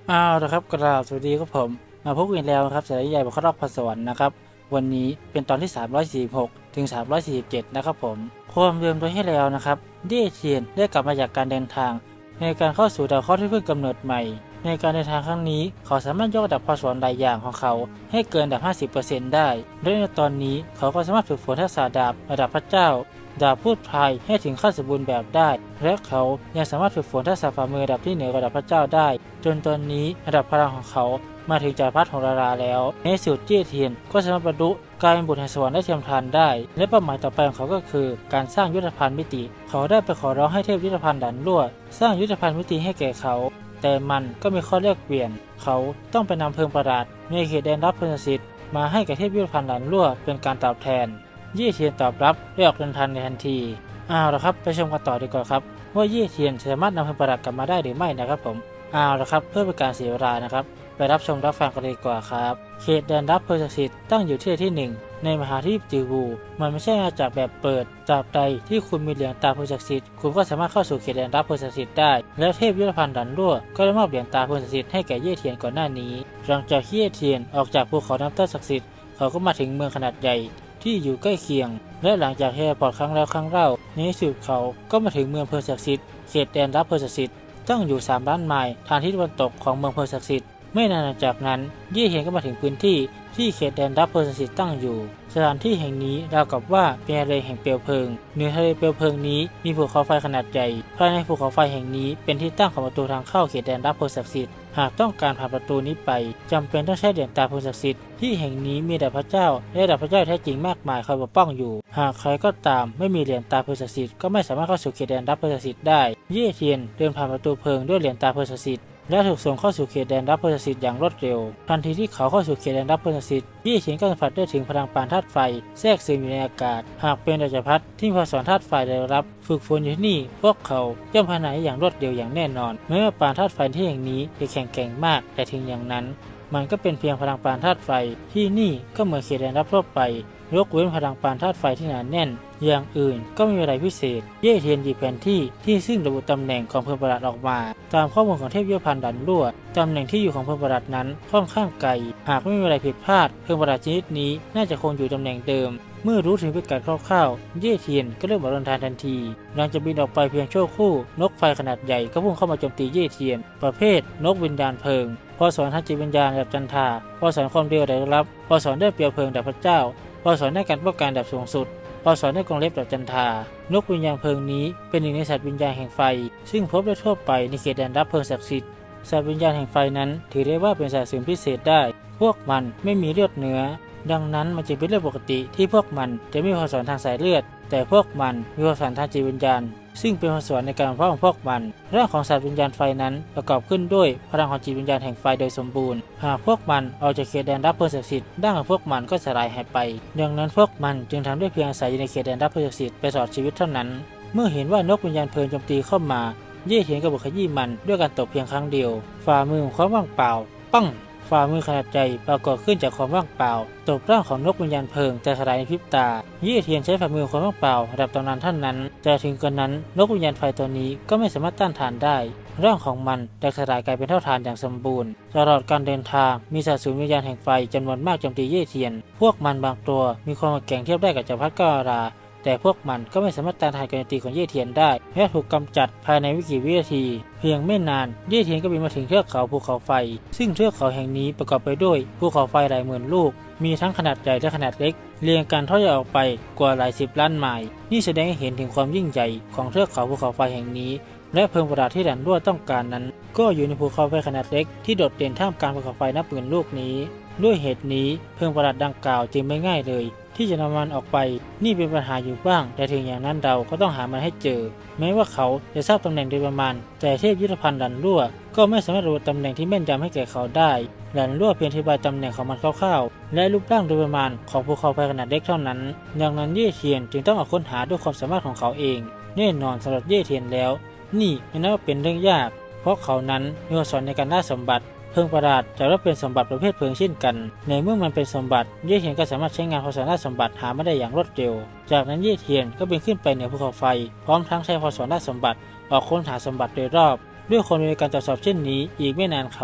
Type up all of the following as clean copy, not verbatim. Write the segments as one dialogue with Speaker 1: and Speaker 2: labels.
Speaker 1: นะครับกราบสวัสดีครับผมมาพบกันแล้วครับสายใหญ่บุคลากรสวรรค์นะครับวันนี้เป็นตอนที่346ถึง347นะครับผมความเดิมโดยให้แล้วนะครับเย่เทียนได้กลับมาจากการเดินทางในการเข้าสู่ดาวเคราะห์ที่เพิ่งกำเนิดใหม่ในการเดินทางครั้งนี้เขาสามารถยกระดับความสามารถหลายอย่างของเขาให้เกินระดับ 50% ได้และในตอนนี้เขาก็สามารถฝึกฝนทักษะดาบระดับพระเจ้าดาบพูดพายให้ถึงขั้นสมบูรณ์แบบได้และเขายังสามารถฝึกฝนทักษะฝ่ามือระดับที่เหนือกว่าระดับพระเจ้าได้จนตอนนี้ระดับพลังของเขามาถึงจักรพรรดิของราราแล้วในสุดเจี้ยเทียนก็สามารถบรรลุกลายเป็นบุตรแห่งสวรรค์ได้เทียมทานได้และเป้าหมายต่อไปของเขาก็คือการสร้างยุทธภัณฑ์มิติเขาได้ไปขอร้องให้เทพยุทธภัณฑ์ดันรั่วสร้างยุทธภัณฑ์มิติให้แก่เขาแต่มันก็มีข้อแลกเปลี่ยนเขาต้องไปนำเพลิงประหลาดในเขตแดนรับพลสิทธิ์มาให้กับเทพยุทธภัณฑ์ดันรั่วเป็นการตอบแทนเย่เทียนตอบรับและออกเดินทางในทันทีละครับไปชมกันต่อดีกว่าครับว่าเย่เทียนสามารถนำเพลิงประหลาดกลับมาได้หรือไม่นะครับผมละครับเพื่อเป็นการเสียเวลานะครับไปรับชมรับฟังกันเลยดีกว่าครับเขตแดนรับเพลสิทธิ์ตั้งอยู่ที่1ในมหาทวีปจือวูมันไม่ใช่อาณาจักรแบบเปิดตราบใดที่คุณมีเหรียญตาเพลสิทธิ์คุณก็สามารถเข้าสู่เขตแดนรับเพลสิทธิ์ได้และเทพยุทธภัณฑ์ดันรั่วก็ได้มอบเหรียญตาเพลสิทธิ์ให้แก่เย่เทียนก่อนหน้านี้หลังจากเย่เทียนออกจากภูเขาน้ำตาศักดิ์สิทธิ์เขาก็มาถึงเมืองขนาดใหญ่ที่อยู่ใกล้เคียงและหลังจากเฮปอดครั้งแล้วครั้งเล่าในที่สุดเขาก็มาถึงเมืองเพลศักดิ์สิทธิ์เขตแดนรับเพลสิทธิ์ตั้งอยู่3 ล้านไมล์ทางทิศตะวันตกของเมืองเพลศักดิ์สิทธิ์ไม่นานจากนั้นเย่เทียนก็มาถึงพื้นที่ที่เขตแดนรับเพลสิทธิ์ตั้งอยู่สถานที่แห่งนี้ราวกับว่าเป็นทะเลแห่งเปลวเพลิงเหนือทะเลเปลวเพลิงนี้มีภูเขาไฟขนาดใหญ่ภายในภูเขาไฟแห่งนี้เป็นที่ตั้งของประตูทางเข้าเขตแดนรับเพลศักดิ์สิทธิ์หากต้องการผ่านประตูนี้ไปจำเป็นต้องใช้เหรียญตาเพลศักดิ์สิทธิ์ที่แห่งนี้มีดาบพระเจ้าและดาบพระเจ้าแท้จริงมากมายคอยปกป้องอยู่หากใครก็ตามไม่มีเหรียญตาเพลศักดิ์สิทธิ์ก็ไม่สามารถเข้าสู่เขตแดนรับเพลศักดิ์สิทธิ์ได้เย่เทียนเดินผ่านประตูเพลิงด้วยเหรียญตาเพลศักดิ์สิทธิ์และถูกส่งเข้าสู่เขตแดนรับเพลสิทธิ์อย่างรวดเร็วทันทีที่เขาเข้าสู่เขตแดนรับเพลสิทธิ์เย่เทียนก็สัมผัสได้ถึงพลังปานธาตุไฟแทรกซึมอยู่ในอากาศหากเป็นจักรพรรดิที่พอสอนธาตุไฟได้รับฝึกฝนอยู่ที่นี่พวกเขาย่อมพัฒนาอย่างรวดเร็วอย่างแน่นอนแม้ว่าปานธาตุไฟที่แห่งนี้จะแข็งแกร่งมากแต่ถึงอย่างนั้นมันก็เป็นเพียงพลังปานธาตุไฟที่นี่ก็เหมือนเขตแดนรับทั่วไปยกเว้นพลังปานธาตุไฟที่หนาแน่นอย่างอื่นก็ไม่มีอะไรพิเศษเย่เทียนหยิบแผนที่ซึ่งระบุตำแหน่งของเพลิงประหลาดออกมาตามข้อมูลของเทพยุทธภัณฑ์ดันรั่วตำแหน่งที่อยู่ของเพลิงประหลาดนั้นค่อนข้างไกลหากไม่มีอะไรผิดพลาดเพลิงประหลาดชนิดนี้น่าจะคงอยู่ตำแหน่งเดิมเมื่อรู้ถึงพิกัดคร่าวๆเย่เทียนก็เริ่มออกเดินทางทันทีหลังจากบินออกไปเพียงชั่วครู่นกไฟขนาดใหญ่ก็พุ่งเข้ามาโจมตีเย่เทียนประเภทนกวิญญาณเพลิงพอสอนทางจิตวิญญาณแบบจันทราพอสอนความเร็วได้รับพอสอนได้เปรียวเพลิงแบบพระเจ้าพอสอนได้การป้องกันแบบสูงสุดพอสอนได้กรงเล็บแบบจันทรานกวิญญาณเพลิงนี้เป็นหนึ่งในสัตว์วิญญาณแห่งไฟซึ่งพบได้ทั่วไปในเขตแดนรับเพลิงศักดิ์สิทธิ์สัตว์วิญญาณแห่งไฟนั้นถือได้ว่าเป็นสัตว์สูงพิเศษได้พวกมันไม่มีเลือดเนื้อดังนั้นมันจึงเป็นเรื่องปกติที่พวกมันจะไม่มีพรสวรรค์ทางสายเลือดแต่พวกมันมีพรสวรรค์ทางจิตวิญญาณซึ่งเป็นพรสวรรค์ในการเพาะของพวกมันร่างของสัตว์วิญญาณไฟนั้นประกอบขึ้นด้วยพลังของจิตวิญญาณแห่งไฟโดยสมบูรณ์หากพวกมันออกจากเขตแดนรับเพลิงศักดิ์สิทธิ์ร่างของพวกมันก็สลายหายไปดังนั้นพวกมันจึงทำได้เพียงอาศัยอยู่ในเขตแดนรับเพลิงศักดิ์สิทธิ์ไปตลอดชีวิตเท่านั้นเมื่อเห็นว่านกวิญญาณเพลิงโจมตีเข้ามาเย่เทียนก็บุกขยี้มันด้วยการตบเพียงครั้งเดียวฝ่ามือของความว่างเปล่าปังฝ่ามือขนาดใหญ่ปรากฏขึ้นจากความว่างเปล่าตบร่างของนกวิญญาณเพลิงแต่สลายในพริบตาเย่เทียนใช้ฝ่ามือความว่างเปล่าระดับตำนานท่านนั้นแต่ถึงกระนั้นนกวิญญาณไฟตัวนี้ก็ไม่สามารถต้านทานได้ร่างของมันแตกสลายกลายเป็นเท่าฐานอย่างสมบูรณ์ตลอดการเดินทางมีสัตว์สูญวิญญาณแห่งไฟจำนวนมากโจมตีเย่เทียนพวกมันบางตัวมีความแข็งเทียบได้กับจักรพรรดิกาลาแต่พวกมันก็ไม่สามารถต้านทานการโจมตีของเย่เทียนได้และถูกกำจัดภายในไม่กี่วินาทีเพียงไม่นานเย่เทียนก็บินมาถึงเทือกเขาภูเขาไฟซึ่งเทือกเขาแห่งนี้ประกอบไปด้วยภูเขาไฟหลายหมื่นลูกมีทั้งขนาดใหญ่และขนาดเล็กเรียงกันทอดยาวออกไปกว่าหลาย10 ล้านไมล์นี่แสดงให้เห็นถึงความยิ่งใหญ่ของเทือกเขาภูเขาไฟแห่งนี้และเพลิงประหลาดที่ดันรั่วต้องการนั้นก็อยู่ในภูเขาไฟขนาดเล็กที่โดดเด่นท่ามกลางภูเขาไฟนับหมื่นลูกนี้ด้วยเหตุนี้เพลิงประหลาดดังกล่าวจึงไม่ง่ายเลยที่จะนำมันออกไปนี่เป็นปัญหาอยู่บ้างแต่ถึงอย่างนั้นเราก็ต้องหามันให้เจอแม้ว่าเขาจะทราบตำแหน่งโดยประมาณแต่เทพยุทธภัณฑ์ดันรั่วก็ไม่สามารถรู้ตำแหน่งที่แม่นยำให้แก่เขาได้ดันรั่วเพียงอธิบายตำแหน่งของมันคร่าวๆและรูปร่างโดยประมาณของภูเขาไฟขนาดเล็กเท่านั้นดังนั้นเย่เทียนจึงต้องออกค้นหาด้วยความสามารถของเขาเองแน่นอนสำหรับเย่เทียนแล้วนี่ไม่น่าเป็นเรื่องยากเพราะเขานั้นมีพรสวรรค์ในการล่าสมบัติเพลิงประหลาดจะรับเป็นสมบัติประเภทเพลิงเช่นกันในเมื่อมันเป็นสมบัติเย่เทียนก็สามารถใช้งานพรสวรรค์สมบัติหามาได้อย่างรวดเร็วจากนั้นเย่เทียนก็บินขึ้นไปเหนือภูเขาไฟพร้อมทั้งใช้พรสวรรค์สมบัติออกค้นหาสมบัติโดยรอบด้วยความในการตรวจสอบเช่นนี้อีกไม่นานเขา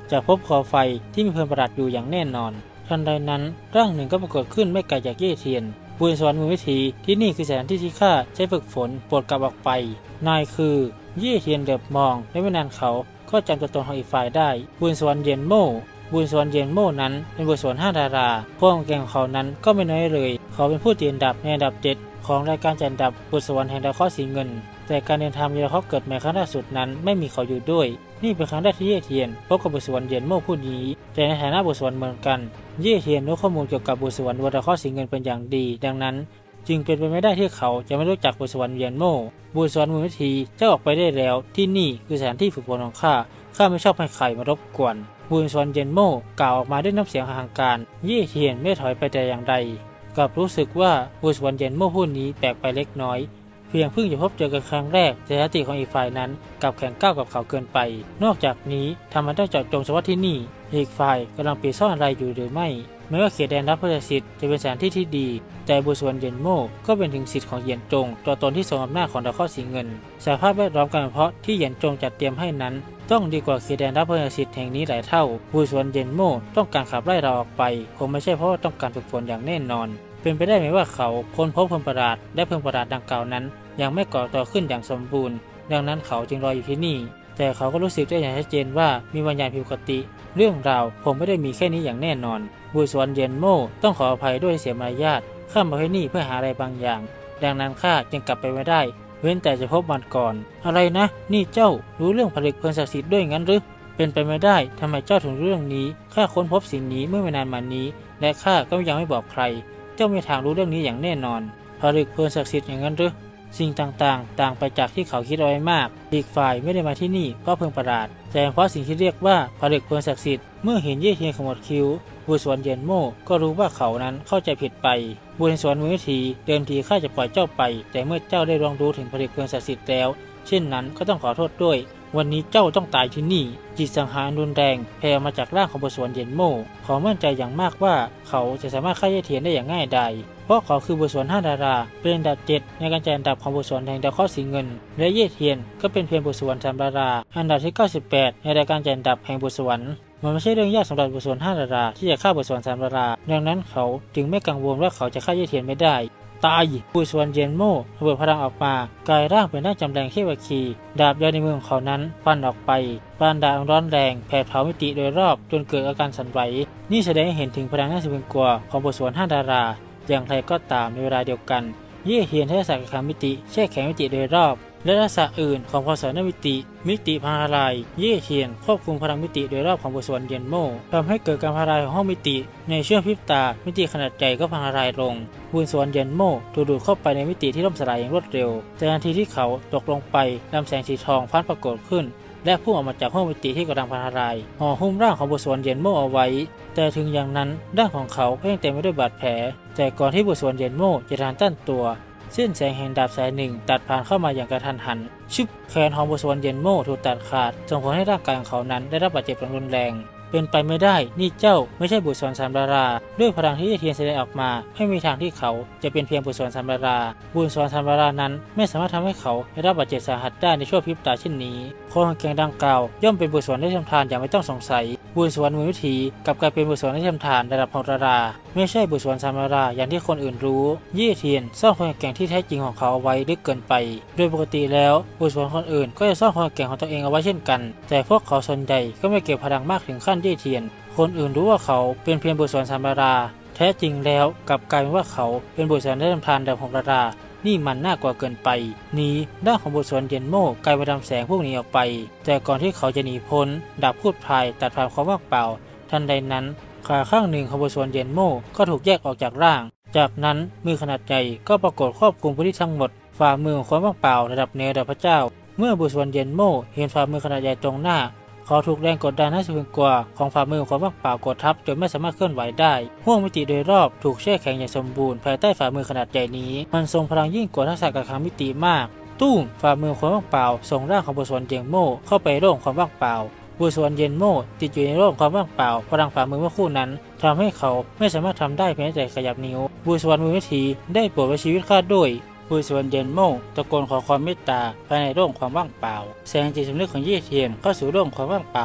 Speaker 1: จากภพขอไฟที่มีเพลิงประหลาดอยู่อย่างแน่นอนทันใดนั้นร่างหนึ่งก็ปรากฏขึ้นไม่ไกลจากเย่เทียนบุญสวรรค์มือวิธีที่นี่คือสถานที่ที่ข้าใช้ฝึกฝนโปรดกลับออกไปนายคือเย่เทียนเหลือบมองและไม่นานเขาก็จำตัวตนของอีกฝ่ายได้บุญสวรรค์เย็นโม่บุญสวรรค์เย็นโม่นั้นเป็นบุญสวรรค์5 ดาราความเก่งของเขานั้นก็ไม่น้อยเลยเขาเป็นผู้ติดอันดับในอันดับ7ของรายการจัดอันดับบุญสวรรค์แห่งดาวเคราะห์สีเงินแต่การเดินทางมีดาวเคราะห์เกิดใหม่ครั้งล่าสุดนั้นไม่มีเขาอยู่ด้วยนี่เป็นครั้งแรกที่เย่เทียนพบกับบุญสวรรค์เย็นโม่ผู้นี้แต่ในฐานะบุญสวรรค์เหมือนกันเย่เทียนรู้ข้อมูลเกี่ยวกับบุญสวรรค์ดาวเคราะห์สีเงินเป็นอย่างดีดังนั้นจึงเป็นไปไม่ได้ที่เขาจะไม่รู้จักบุญสวรรค์เย็นโม่บุญสวรรค์มือวิธีเจ้าออกไปได้แล้วที่นี่คือสถานที่ฝึกฝนของข้าไม่ชอบให้ใครมารบกวนบุญสวรรค์เย็นโม่กล่าวออกมาด้วยน้ำเสียงห่างการเย่เทียนไม่ถอยไปแต่อย่างใดกลับรู้สึกว่าบุญสวรรค์เย็นโม่ผู้นี้แปลกไปเล็กน้อยเพียงเพิ่งจะพบเจอกันครั้งแรกแต่สติของอีกฝ่ายนั้นกลับแข็งก้าวกับเขาเกินไปนอกจากนี้ทำไมต้องเจาะจงเฉพาะที่นี่อีกฝ่ายกำลังปิดซ่อนอะไรอยู่หรือไม่แม้ว่าเขตแดนรับพระสิทธิ์จะเป็นสถานที่ที่ดีแต่บุญสวรรค์เย็นโม่ก็เป็นถึงสิทธิ์ของเหยียนจงตัวตนที่ทรงอำนาจของดาวเคราะห์สีเงินสภาพแวดล้อมการเพาะที่เหยียนจงจัดเตรียมให้นั้นต้องดีกว่าเขตแดนรับพระสิทธิ์แห่งนี้หลายเท่าบุญสวรรค์เย็นโม่ต้องการขับไล่เราออกไปคงไม่ใช่เพราะว่าต้องการฝึกฝนอย่างแน่นอนเป็นไปได้ไหมว่าเขาค้นพบเพลิงประหลาดและเพลิงประหลาดดังกล่าวนั้นยังไม่ก่อตัวขึ้นอย่างสมบูรณ์ดังนั้นเขาจึงรออยู่ที่นี่แต่เขาก็รู้สึกได้อย่างชัดเจนว่ามีวิญญาณผิดปกติเรื่องราวคงไม่ได้มีแค่นี้อย่างแน่นอนบุญสวรรค์เย็นโม่ต้องขออภัยด้วยเสียมารยาทข้ามาที่นี่เพื่อหาอะไรบางอย่างดังนั้นข้าจึงกลับไปไม่ได้เว้นแต่จะพบมันก่อนอะไรนะนี่เจ้ารู้เรื่องผลึกเพลิงศักดิ์สิทธิ์ด้วยงั้นหรือเป็นไปไม่ได้ทำไมเจ้าถึงรู้เรื่องนี้ข้าค้นพบสิ่งนี้เมื่อไม่นานมานี้และข้าก็ยังไม่บอกใครเจ้ามีทางรู้เรื่องนี้อย่างแน่นอนผลึกเพลิงศักดิ์สิทธิ์อย่างนั้นหรือสิ่งต่างๆต่างไปจากที่เขาคิดเอาไว้มากอีกฝ่ายไม่ได้มาที่นี่เพราะเพลิงประหลาดแต่เพราะสิ่งที่เรียกว่าผลึกเพลิงศักดิ์สิทธิ์เมื่อเห็นเย่เทียนขมวดคิ้วบุญสวรรค์เย็นโม่ก็รู้ว่าเขานั้นเข้าใจผิดไปบุญสวรรค์มือวิธีเดิมทีข้าจะปล่อยเจ้าไปแต่เมื่อเจ้าได้ลองรู้ถึงผลึกเพลิงศักดิ์สิทธิ์แล้วเช่นนั้นก็ต้องขอโทษด้วยวันนี้เจ้าต้องตายที่นี่จิตสังหารรุนแรงแผ่มาจากร่างของบุญสวรรค์เย็นโม่เขามั่นใจอย่างมากว่าเขาจะสามารถฆ่าเย่เทียนได้อย่างง่ายดายเพราะเขาคือบุญสวรรค์5 ดาราเป็นอันดับ7ในการจัดอันดับของบุญสวรรค์แห่งดาวเคราะห์สีเงินและเย่เทียนก็เป็นเพียงบุญสวรรค์3 ดาราอันดับที่98ในรายการจัดอันดับแห่งบุญสวรรค์มันไม่ใช่เรื่องยากสำหรับบุญสวรรค์5 ดาราที่จะฆ่าบุญสวรรค์3 ดาราดังนั้นเขาจึงไม่กังวลว่าเขาจะฆ่าเย่เทียนไม่ได้ตายบุญสวรรค์เย็นโม่ระเบิดพลังออกมากลายร่างเป็นร่างจำแรงเขวคีดาบยาวในมือของเขานั้นฟันออกไปปานดาบร้อนแรงแผดเผามิติโดยรอบจนเกิดอาการสั่นไหวนี่แสดงให้เห็นถึงพลังน่าสะพรึงกลัวของบุญสวรรค์5 ดาราอย่างไรก็ตามในเวลาเดียวกันเย่เทียนทักษะการคำมิติแช่แข็งมิติโดยรอบและทักษะอื่นของพศนมิติพังทลายเย่เทียนควบคุมพลังมิติโดยรอบของบุญสวรรค์เย็นโม่ทำให้เกิดการพังทลายของห้องมิติในช่วงพริบตามิติขนาดใหญ่ก็พังทลายลงบุญสวรรค์เย็นโม่ถูกดูดเข้าไปในมิติที่ล่มสลายอย่างรวดเร็วแต่ทันทีที่เขาตกลงไปลำแสงสีทองพัดปรากฏขึ้นและพุ่งออกมาจากห้องมิติที่กำลังพังทลายห่อหุ้มร่างของบุญสวรรค์เย็นโม่เอาไว้แต่ถึงอย่างนั้นร่างของเขาก็ยังเต็มไปด้วยบาดแผลแต่ก่อนที่บุญสวรรค์เย็นโม่จะทันตั้งตัวเส้นแสงแห่งดาบสายหนึ่งตัดผ่านเข้ามาอย่างกระทันหันชึบแขนของบุญสวรรค์เย็นโม่ถูกตัดขาดส่งผลให้ร่างกายของเขานั้นได้รับบาดเจ็บอย่างรุนแรงเป็นไปไม่ได้นี่เจ้าไม่ใช่บุญสวรรค์3 ดาราด้วยพลังที่เย่เทียนแสดงออกมาไม่มีทางที่เขาจะเป็นเพียงบุญสวรรค์3 ดาราบุญสวรรค์3 ดารานั้นไม่สามารถทำให้เขาได้รับบาดเจ็บสาหัสได้ในช่วงพริบตาเช่นนี้ความแข็งดังกล่าวย่อมเป็นบุญสวรรค์ได้ทำทานอย่างไม่ต้องสงสัยบุญสวรรค์มือวิธีกลับกลายเป็นบุญสวรรค์ได้ทำทานระดับ6 ดาราไม่ใช่บุญสวรรค์3 ดาราอย่างที่คนอื่นรู้เย่เทียนซ่อนความแข็งที่แท้จริงของเขาเอาไว้ลึกเกินไปโดยปกติแล้วบุญสวรรค์คนอื่นก็จะซ่อนความแข็งของตัวเองเอาไว้เช่นกันแต่พวกเขาส่วนใหญ่ก็ไม่เก็บพลังมากถึงขั้นเย่เทียนคนอื่นรู้ว่าเขาเป็นเพียงบุญสวรรค์3 ดาราแท้จริงแล้วกลับกลายเป็นว่าเขาเป็นบุญสวรรค์ได้ทำทานระดับ6 ดารานี่มันน่ากลัวเกินไปนี้ด้านของบุญสวรรค์เย็นโม่กลายเป็นลำแสงพวกนี้ออกไปแต่ก่อนที่เขาจะหนีพ้นดาบพูดพายตัดผ่านความว่างเปล่าทันใดนั้นขาข้างหนึ่งของบุญสวรรค์เย็นโม่ก็ถูกแยกออกจากร่างจากนั้นมือขนาดใหญ่ก็ปรากฏครอบคลุมพื้นที่ทั้งหมดฝ่ามือของความว่างเปล่าระดับเหนือระดับพระเจ้าเมื่อบุญสวรรค์เย็นโม่เห็นฝ่ามือขนาดใหญ่ตรงหน้าเขาถูกแรงกดดันน่าสะพรึงกลัวของฝ่ามือของว่างเปล่ากดทับจนไม่สามารถเคลื่อนไหวได้ห้วงมิติโดยรอบถูกแช่แข็งอย่างสมบูรณ์ภายใต้ฝ่ามือขนาดใหญ่นี้มันทรงพลังยิ่งกว่าทักษะการคำมิติมากตุ้มฝ่ามือของว่างเปล่าส่งร่างของบุญสวรรค์เย็นโม่เข้าไปโล่งความว่างเปล่าบุญสวรรค์เย็นโม่ติดอยู่ในโล่งความว่างเปล่าพลังฝ่ามือเมื่อคู่นั้นทำให้เขาไม่สามารถทำได้เพียงแต่ขยับนิ้วบุญสวรรค์มือวิธีได้โปรดไว้ชีวิตข้าด้วยบุญสวรรค์เย็นโม่ตะโกนขอความเมตตาภายในโล่งความว่างเปล่าแสงจิตสำนึกของเย่เทียนเข้าสู่โล่งความว่างเปล่า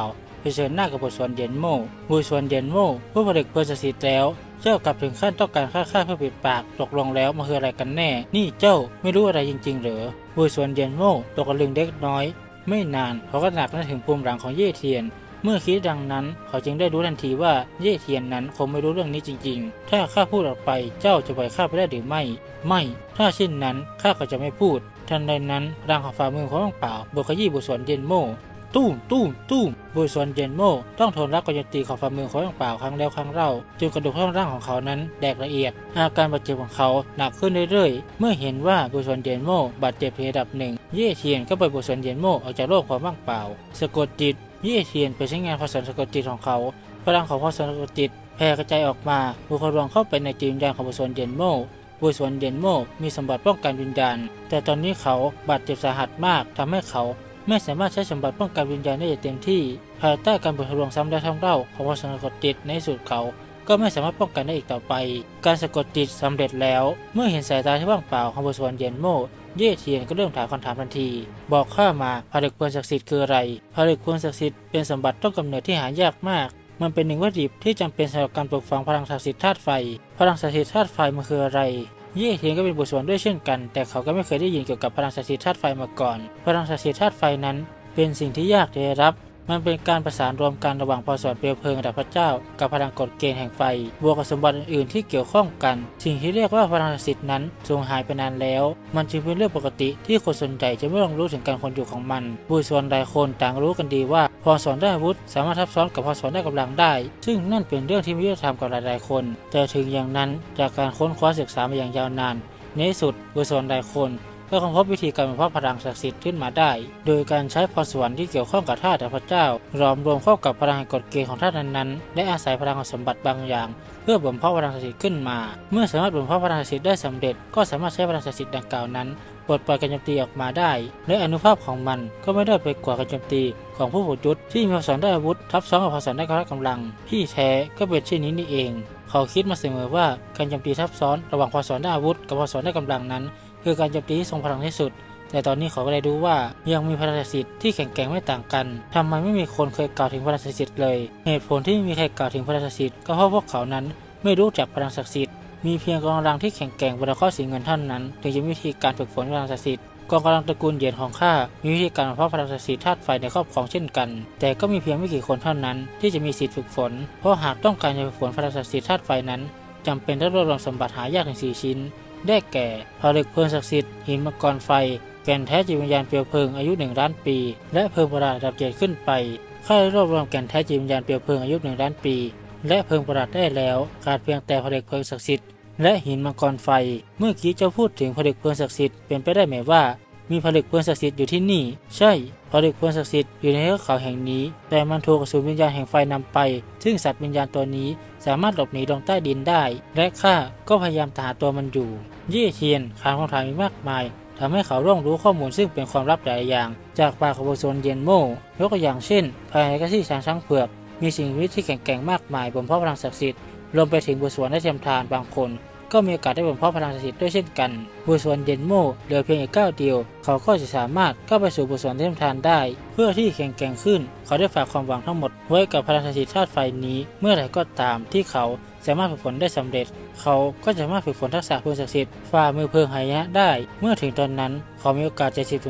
Speaker 1: เผชิญหน้ากับบทสวนเดียนโม่บทสวนเดียนโม่ผู้ผลิตเพื่อศักดิ์สิทธิ์แล้วเจ้ากลับถึงขั้นต้องการฆ่าเพื่อปิดปากตกลงแล้วมันคืออะไรกันแน่นี่เจ้าไม่รู้อะไรจริงๆเหรอบทสวนเดียนโม่ตกตะลึงเล็กน้อยไม่นานเขาก็หนักนึกถึงภูมิหลังของเย่เทียนเมื่อคิดดังนั้นเขาจึงได้รู้ทันทีว่าเย่เทียนนั้นคงไม่รู้เรื่องนี้จริงๆถ้าข้าพูดออกไปเจ้าจะปล่อยข้าไปได้หรือไม่ถ้าเช่นนั้นข้าก็จะไม่พูดทันใดนั้นร่างของฝ่ามือของว่างเปล่าบกขยี้บทสวนเดียนโม่ตุ้มบทสวนเดียนโม่ต้องทนรับการโจมตีของฝ่ามือของว่างเปล่าครั้งแล้วครั้งเล่าจนกระดูกท่อนร่างของเขานั้นแตกละเอียดอาการบาดเจ็บของเขาหนักขึ้นเรื่อยๆเมื่อเห็นว่าบทสวนเดียนโม่บาดเจ็บเพียงระดับหนึ่งเย่เทียนก็ปล่อยบทสวนเดียนโม่ออกจากโลกความว่างเปล่าสะกดจิตเย่เทียนไปใช้งานพลังสะกดจิตของเขาพลังของพลังสะกดจิตแผ่กระจายออกมาบุคคลรวงเข้าไปในจิตวิญญาณของบทสวนเดียนโม่บทสวนเดียนโม่มีสมบัติป้องกันวิญญาณแต่ตอนนี้เขาบาดเจ็บสาหัสมากทำให้เขาไม่สามารถใช้สมบัติป้องกันวิญญาณได้อย่างเต็มที่ภายใต้การบดทะลวงซ้ำแล้วซ้ำเล่าของพลังสะกดจิตในสุดเขาก็ไม่สามารถป้องกันได้อีกต่อไปการสะกดจิตสำเร็จแล้วเมื่อเห็นสายตาที่ว่างเปล่าของบทสวนเดียนโม่เย่เทียนก็เริ่มถามคำถามทันทีบอกข้ามาผลึกพลศักดิ์สิทธิ์คืออะไรผลึกพลศักดิ์สิทธิ์เป็นสมบัติต้นกำเนิดที่หายากมากมันเป็นหนึ่งวัตถุดิบที่จำเป็นสำหรับการปลูกฝังพลังศักดิ์สิทธิ์ธาตุไฟพลังศักดิ์สิทธิ์ธาตุไฟมันคืออะไรเย่เทียนก็เป็นบทสวนด้วยเช่นกันแต่เขาก็ไม่เคยได้ยินเกี่ยวกับพลังศักดิ์สิทธิ์ธาตุไฟมาก่อนพลังศักดิ์สิทธิ์ธาตุไฟนั้นเป็นสิ่งที่ยากได้รับมันเป็นการประสานรวมกันระหว่างพรสวรรค์เปลวเพลิงระดับพระเจ้ากับพลังกฎเกณฑ์แห่งไฟบวกกับสมบัติอื่นๆที่เกี่ยวข้องกันสิ่งที่เรียกว่าพลังศักดิ์สิทธิ์นั้นสูญหายไปนานแล้วมันจึงเป็นเรื่องปกติที่คนส่วนใหญ่จะไม่ต้องรู้ถึงการคงอยู่ของมันผู้ส่วนหลายคนต่างรู้กันดีว่าพรสวรรค์ด้านอาวุธสามารถทับซ้อนกับพรสวรรค์ด้านกำลังได้ซึ่งนั่นเป็นเรื่องที่ไม่ยุติธรรมกับหลายๆคนแต่ถึงอย่างนั้นจากการค้นคว้าศึกษามาอย่างยาวนานในที่สุดผู้ส่วนหลายคนก็ค้นพบวิธีการบรรลุพลังศักดิ์สิทธิ์ขึ้นมาได้โดยการใช้พรสวรรค์ที่เกี่ยวข้องกับธาตุพระเจ้ารวมเข้ากับพลังแห่งกฎเกณฑ์ของธาตุนั้นๆและอาศัยพลังของสมบัติบางอย่างเพื่อบรรลุพลังศักดิ์สิทธิ์ขึ้นมาเมื่อสามารถบรรลุพลังศักดิ์สิทธิ์ได้สำเร็จก็สามารถใช้พลังศักดิ์สิทธิ์ดังกล่าวนั้นปลดปล่อยการโจมตีออกมาได้และอนุภาพของมันก็ไม่ได้ไปกว่าการโจมตีของผู้ผูกยุทธที่มีพรสวรรค์ได้อาวุธทับซ้อนกับพรสวรรค์ได้กำลังที่แท้ก็เป็นเช่นนี้นี่เองเขาคิดมาเสมอว่าการโจมตีทับซ้อนระหว่างพรสวรรค์ได้อาวุธกับพรสวรรค์ได้กำลังนั้นคือการโจมตีที่ทรงพลังที่สุดแต่ตอนนี้เขาก็ได้รู้ว่ายังมีพลังศักดิ์สิทธิ์ที่แข็งแกร่งไม่ต่างกันทำไมไม่มีคนเคยกล่าวถึงพลังศักดิ์สิทธิ์เลยเหตุผลที่ไม่มีใครกล่าวถึงพลังศักดิ์สิทธิ์ก็เพราะพวกเขานั้นไม่รู้จักพลังศักดิ์สิทธิ์มีเพียงกองกำลังที่แข็งแกร่งบนข้อสีเงินเท่านั้นถึงจะมีวิธีการฝึกฝนพลังศักดิ์สิทธิ์กองกำลังตระกูลเหยียนของข้ามีวิธีการเพาะพลังศักดิ์สิทธิ์ธาตุไฟในครอบครองเช่นกันแต่ก็มีเพียงไม่กี่คนเท่านั้นที่จะมีสิทธิ์ฝึกฝนเพราะหากต้องการจะฝึกฝนพลังศักดิ์สิทธิ์ธาตุไฟนั้นจำเป็นต้องรวบรวมสมบัติหายากถึง4ชิ้นได้แก่ผลึกเพลิงศักดิ์สิทธิ์หินมังกรไฟแก่นแท้จิตวิญญาณเปลวเพลิงอายุ1 ล้านปีและเพลิงประหลาดระดับ7ขึ้นไปข้าได้รวบรวมแก่นแท้จิตวิญญาณเปลวเพลิงอายุ1 ล้านปีและเพลิงประหลาดได้แล้วขาดเพียงแต่ผลึกเพลิงศักดิ์สิทธิ์และหินมังกรไฟเมื่อกี้เจ้าพูดถึงผลึกเพลิงศักดิ์สิทธิ์เป็นไปได้ไหมว่ามีผลึกเพลิงศักดิ์สิทธิ์อยู่ที่นี่ใช่ผลึกเพลิงศักดิ์สิทธิ์อยู่ในเทือกเขาแห่งนี้แต่มันถูกอสูรวิญญาณแห่งไฟนำไปซึ่งสัตว์วิญญาณตัวนี้สามารถหลบหนีลงใต้ดินได้และข้าก็พยายามหาตัวมันอยู่เย่เทียนถามคำถามมีมากมายทำให้เขาร่วงรู้ข้อมูลซึ่งเป็นความลับหลายอย่างจากปากของบทสวนเดียนโม่ยกตัวอย่างเช่นภายในกระซี่ช้างเผือกมีสิ่งมีชีวิตที่แข็งแกร่งมากมายบนเพราะพลังศักดิ์สิทธิ์รวมไปถึงบทสวนและเทียมทานบางคนก็มีโอกาสได้บนเพราะพลังศักดิ์สิทธิ์ด้วยเช่นกันบทสวนเดียนโม่เหลือเพียงอีกก้าวเดียวเขาก็จะสามารถเข้าไปสู่บทสวนเทียมทานได้เพื่อที่แข็งแกร่งขึ้นเขาได้ฝากความหวังทั้งหมดไว้กับพลังศักดิ์สิทธิ์ธาตุไฟนี้เมื่อไหร่ก็ตามที่เขาสามารถฝึกฝนได้สำเร็จเขาก็จะสามารถฝึกฝนทักษะเพลิงศักดิ์สิทธิ์ฝ่ามือเพลิงหายนะได้เมื่อถึงตอนนั้นเขามีโอกาส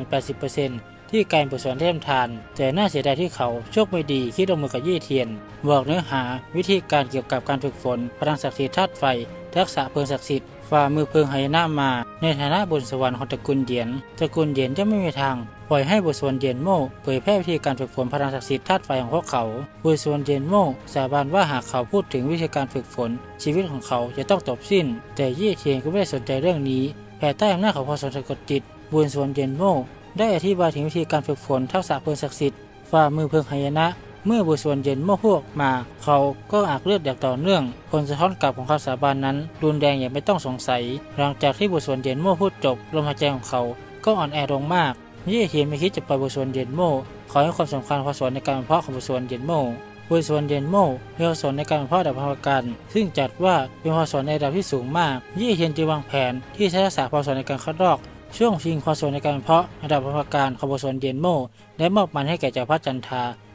Speaker 1: 70-80% ที่การบทสวนเทียมทานแต่น่าเสียดายที่เขาโชคไม่ดีที่ลงมือกับเย่เทียนบอกเนื้อหาวิธีการเกี่ยวกับการฝึกฝนพลังศักดิ์สิทธิ์ธาตุไฟทักษะเพลิงศักดิ์สิทธิ์ฝ่ามือเพลิงหายนะมาในฐานะบนสวรรค์ของตระกูลเหยียนจะไม่มีทางปล่อยให้บทสวนเดียนโม่เผยแพร่วิธีการฝึกฝนพลังศักดิ์สิทธิ์ธาตุไฟของพวกเขาบทสวนเดียนโม่สาบานว่าหากเขาพูดถึงวิธีการฝึกฝนชีวิตของเขาจะต้องจบสิ้นแต่เย่เทียนก็ไม่ได้สนใจเรื่องนี้ภายใต้อำนาจของพรสวรรค์สะกดจิตบทสวนเดียนโม่ได้อธิบายถึงวิธีการฝึกฝนทักษะเพลิงศักดิ์สิทธิ์ฝ่ามือเพลิงหายนะเมื่อบทสวนเดียนโม่พูดออกมาเขาก็อักเลือดอย่างต่อเนื่องผลสะท้อนกลับของคำสาบานนั้นรุนแรงอย่างไม่ต้องสงสัยหลังจากที่บทสวนเดียนโม่พูดจบลมหายใจของเขาก็อ่อนแอลงมากเย่เทียนไม่คิดจะปล่อยบทสวนเดียนโม่ขอให้ความสำคัญพรสวรรค์ในการเพาะของบทสวนเดียนโม่บทสวนเดียนโม่มีพรสวรรค์ในการเพาะระดับพรการซึ่งจัดว่าเป็นพรสวรรค์ในระดับที่สูงมากเย่เทียนจึงวางแผนที่ใช้ทักษะพรสวรรค์ในการคัดลอกช่วงชิงพรสวรรค์ในการเพาะระดับพรการของบทสวนเดียนโม่และมอบมันให้แก่เจ้าพระจันทรา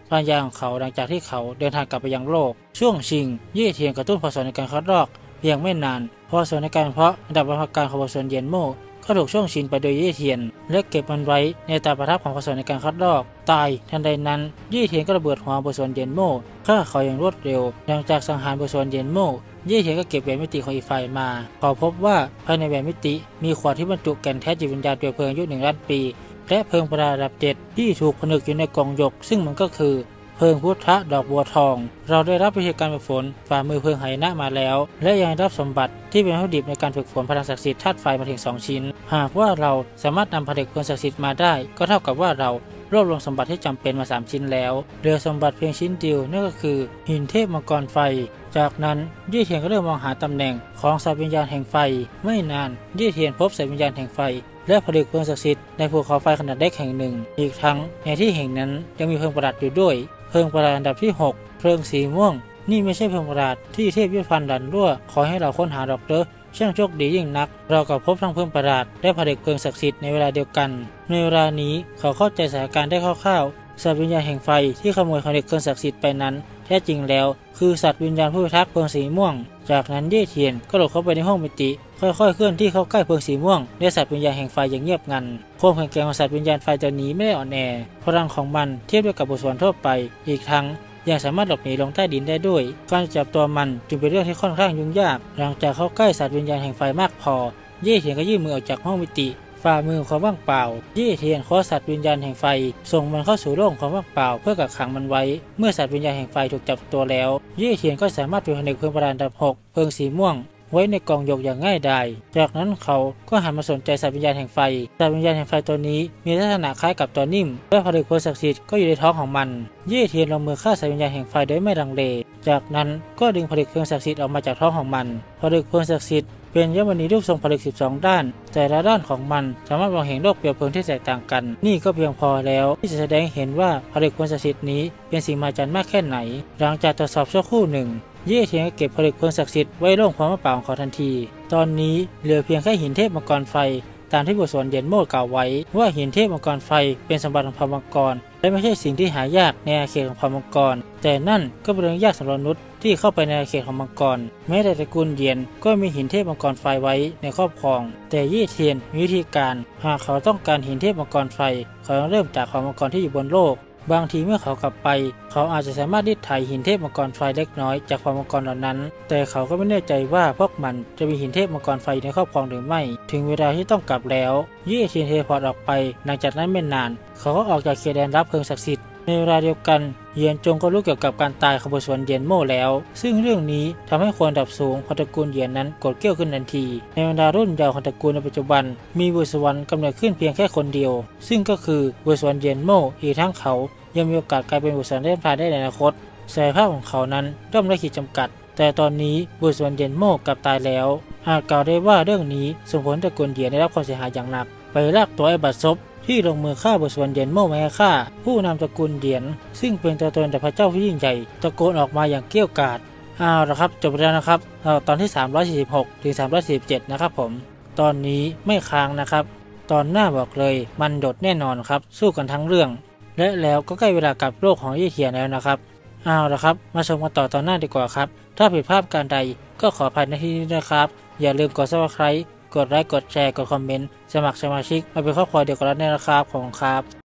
Speaker 1: ภรรยาของเขาหลังจากที่เขาเดินทางกลับไปยังโลกช่วงชิงเย่เทียนกระตุ้นพอสอนในการคัดลอกเพียงไม่นานพอสอนในการเพาะอันดับประการของพอสอนเย็นโม่ก็ถูกช่วงชิงไปโดยเย่เทียนและเก็บมันไว้ในตาประทับของพอสอนในการคัดลอกตายทันใดนั้นเย่เทียนก็ระเบิดหัวพอสอนเย็นโม่ฆ่าเขาอย่างรวดเร็วหลังจากสังหารพอสอนเย็นโม่เย่เทียนก็เก็บแหวนมิติของอีกฝ่ายมาเขาพบว่าภายในแหวนมิติมีขวดที่บรรจุแก่นแท้จิตวิญญาณเปลวเพลิงอายุ1 ล้านปีและเพลิงประดับ7ที่ถูกผนึกอยู่ในกล่องหยกซึ่งมันก็คือเพลิงพุทธดอกบัวทองเราได้รับวิธีการฝึกฝนฝ่ามือเพลิงไหนะมาแล้วและยังรับสมบัติที่เป็นวัตถุดิบในการฝึกฝนพลังศักดิ์สิทธิ์ธาตุไฟมาถึง2 ชิ้นหากว่าเราสามารถนำผลึกเพลิงศักดิ์สิทธิ์มาได้ก็เท่ากับว่าเรารวบรวมสมบัติที่จำเป็นมา3 ชิ้นแล้วเหลือสมบัติเพียงชิ้นเดียวนั่นก็คือหินเทพมังกรไฟจากนั้นเย่เทียนก็เริ่มมองหาตำแหน่งของสัตว์วิญญาณแห่งไฟไม่นานเย่เทียนพบสัตว์วิญญาณแห่งไฟและผลึกเพลิงศักดิ์สิทธิ์ในภูเขาไฟขนาดเล็กแห่งหนึ่งอีกทั้งในที่แห่งนั้นยังมีเพลิงประหลาดอยู่ด้วยเพลิงประหลาดอันดับที่6เพลิงสีม่วงนี่ไม่ใช่เพลิงประหลาดที่เทพยุทธภัณฑ์ดันรั่วขอให้เราค้นหาดอกเตอร์ช่างโชคดียิ่งนักเรากับพบทั้งเพลิงประหลาดและผลึกเพลิงศักดิ์สิทธิ์ในเวลาเดียวกันในเวลานี้เขาเข้าใจสถานการณ์ได้คร่าวๆสัตว์วิญญาณแห่งไฟที่ขโมยผลึกเพลิงศักดิ์สิทธิ์ไปนั้นแท้จริงแล้วคือสัตว์วิญญาณผู้พิทักษ์เพลิงสีม่วงจากนั้นเย่เทียนก็หลบเข้าไปในห้องมิติค่อยๆเคลื่อนที่เข้าใกล้เพลิงสีม่วงและสัตว์วิญญาณแห่งไฟอย่างเงียบงันความแข็งแกร่งของสัตว์วิญญาณไฟตัวนี้ไม่ได้อ่อนแอพลังของมันเทียบด้วยกับบทสวดทั่วไปอีกทั้งยังสามารถหลบหนีลงใต้ดินได้ด้วยการจับตัวมันจึงเป็นเรื่องที่ค่อนข้างยุ่งยากหลังจากเข้าใกล้สัตว์วิญญาณแห่งไฟมากพอเย่เทียนก็ยื่นมือออกจากห้องมิติฝ่ามือความว่างเปล่าเย่เทียนขอสัตว์วิญญาณแห่งไฟส่งมันเข้าสู่โลกความว่างเปล่าเพื่อกักขังมันไว้เมื่อสัตว์วิญญาณแห่งไฟถูกจับตัวแล้วเย่เทียนก็สามารถผนึกเพลิงประหลาดอันดับ6เพลิงสีม่วงไว้ในกล่องหยกอย่างง่ายดายจากนั้นเขาก็หันมาสนใจสัตว์วิญญาณแห่งไฟสัตว์วิญญาณแห่งไฟตัวนี้มีลักษณะคล้ายกับตัวนิ่มและผลึกเพลิงศักดิ์สิทธิ์ก็อยู่ในท้องของมันเย่เทียนลงมือฆ่าสัตว์วิญญาณแห่งไฟโดยไม่ลังเลจากนั้นก็ดึงผลึกเพลิงศักดิ์สิทธิ์ออกมาจากท้องของมันผลึกเพลิงศักดิ์สิทธิ์เป็นยมนีรูปทรงผลึก12 ด้านแต่ละด้านของมันสามารถมองเห็นโลกเปลวเพลิงที่แตกต่างกันนี่ก็เพียงพอแล้วที่จะแสดงเห็นว่าผลึกเพลิงศักดิ์สิทธิ์นี้เป็นสิ่งมหัศจรรย์มากแค่ไหนหลังจากตรวจสอบชั่วครู่หนึ่งเย่เทียนก็เก็บผลึกเพลิงศักดิ์สิทธิ์ไว้โล่งความว่างเปล่าของเขาทันทีตอนนี้เหลือเพียงแค่หินเทพมังกรไฟตามที่บทสวดเย็นโม่กล่าวไว้ว่าหินเทพมังกรไฟเป็นสมบัติของเผ่ามังกรและไม่ใช่สิ่งที่หายากในอาณาเขตของเผ่ามังกรแต่นั่นก็เป็นเรื่องยากสำหรับมนุษย์ที่เข้าไปในอาณาเขตของมังกรแม้แต่ตระกูลเยียนก็มีหินเทพมังกรไฟไว้ในครอบครองแต่เย่เทียนมีวิธีการหากเขาต้องการหินเทพมังกรไฟเขาต้องเริ่มจากเผ่ามังกรที่อยู่บนโลกบางทีเมื่อเขากลับไปเขาอาจจะสามารถรีดไถหินเทพมังกรไฟเล็กน้อยจากเผ่ามังกรเหล่านั้นแต่เขาก็ไม่แน่ใจว่าพวกมันจะมีหินเทพมังกรไฟในครอบครองหรือไม่ถึงเวลาที่ต้องกลับแล้วเย่เทียนเทพอร์ตออกไปหลังจากนั้นไม่นานเขาก็ออกจากเขตแดนรับเพลิงศักดิ์สิทธิ์ในเวลาเดียวกันเยียนจงก็รู้เกี่ยวกับการตายของบทสวดเยียนโม่แล้วซึ่งเรื่องนี้ทำให้คนระดับสูงของตระกูลเยียนนั้นโกรธเกรี้ยวขึ้นทันทีในบรรดารุ่นยาวของตระกูลในปัจจุบันมีบุตรสวรรค์กำเนิดขึ้นเพียงแค่คนเดียวซึ่งก็คือบุตรสวรรค์เยียนโม่อีกทั้งเขายังมีโอกาสกลายเป็นบุตรสวรรค์เล่นพลายได้ในอนาคตศักยภาพของเขานั้นย่อมไร้ขีดจำกัดแต่ตอนนี้บุตรสวรรค์เยียนโม่กลับตายแล้วอาจกล่าวได้ว่าเรื่องนี้ส่งผลตระกูลเยียนได้รับความเสียหายอย่างหนักไปลากตัวไอ้บัดซบที่ลงมือฆ่าบทสวดเย็นโม่ไม่ให้ฆ่าผู้นำตระกูลเดียนซึ่งเป็นตัวตนแต่พระเจ้าผู้ยิ่งใหญ่ตะโกนออกมาอย่างเกรี้ยวกราดเอาละครับจบแล้วนะครับตอนที่346ถึง347นะครับผมตอนนี้ไม่ค้างนะครับตอนหน้าบอกเลยมันโดดแน่นอนครับสู้กันทั้งเรื่องและแล้วก็ใกล้เวลากลับโลกของเย่เทียนแล้วนะครับเอาละครับมาชมกันต่อตอนหน้าดีกว่าครับถ้าผิดพลาดการใดก็ขออภัยในที่นี้นะครับอย่าลืมกด Subscribe กดไลค์กดแชร์กดคอมเมนต์สมัครสมาชิกมาเป็นครอบครัวเดียวกันแล้วนะครับขอบคุณครับ